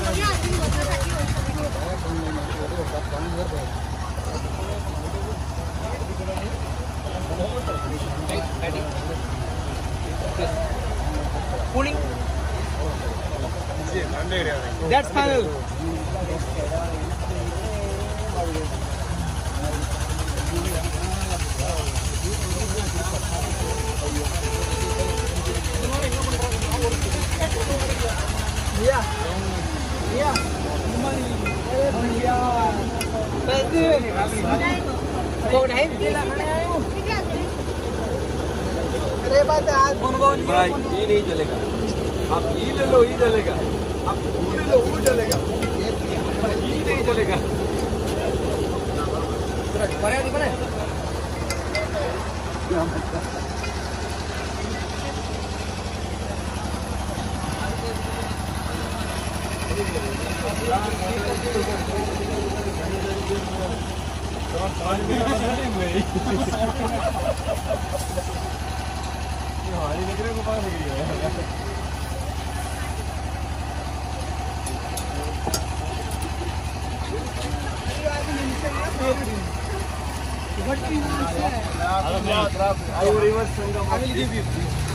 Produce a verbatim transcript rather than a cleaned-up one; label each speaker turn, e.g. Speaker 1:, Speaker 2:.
Speaker 1: Cooling. That's final. Yeah. Yeah. Cô đấy đi làm अरे बात आज
Speaker 2: भाई ये नहीं चलेगा, आप ये ले लो ये चलेगा, आप वो ले लो वो चलेगा, ये नहीं चलेगा।
Speaker 1: बड़े नहीं बड़े
Speaker 2: हमारी नजरें को पास गई है।
Speaker 1: What is this? I will reverse. I will give you.